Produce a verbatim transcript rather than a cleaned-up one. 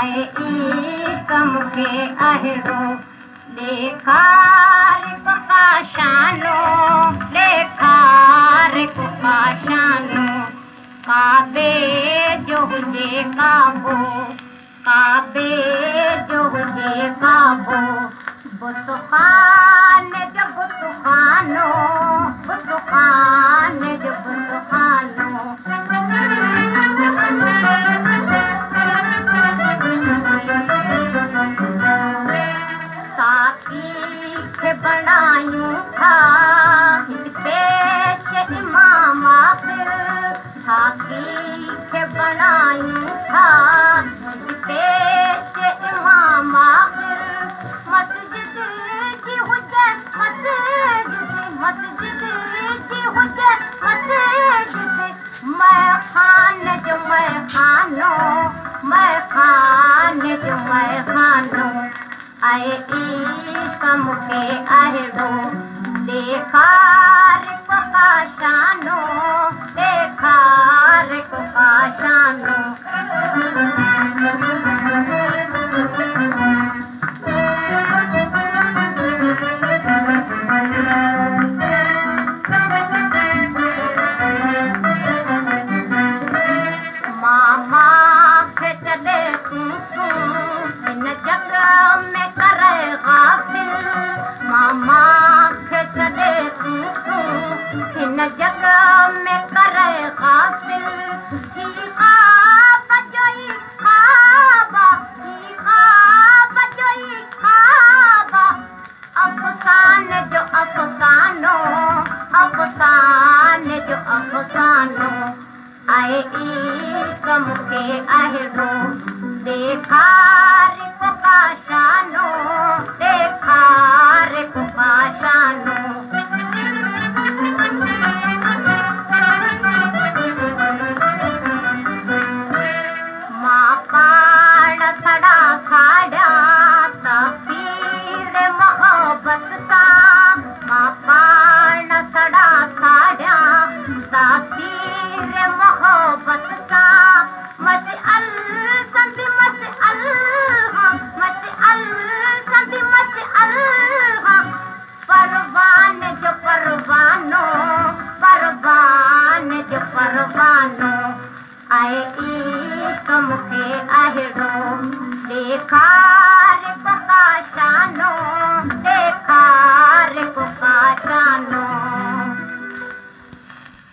आए कम के अहिड़ो ॾेखार काशानो ॾेखार काशानो काबे जो हुजे काबो काबे जो हुजे काबो बुतखान जो बुतखानो बुतखान जो बुतखानो साकी खे बणायूं था पेश इमाम आख़िर साकी खे बणायूं था पेश इमाम आख़िर मस्जिद जी हुजे मस्जिद मस्जिद जी हुजे मस्जिद मैखान जो मैखानो मैखान जो मैखानो आए कम के अहिड़ो ॾेखार काशानो ॾेखार काशानो मामा खे छॾे तूं तूं हिन जग में करे गाफ़िल मामा खे छॾे तूं तूं हिन जग में करे गाफ़िल ही ख़्वाब जो ई ख़्वाब ही ख़्वाब जो ई ख़्वाब अफ़सान जो अफ़सानो अफ़सान जो अफ़सानो आए कम के अहिड़ो ॾेखार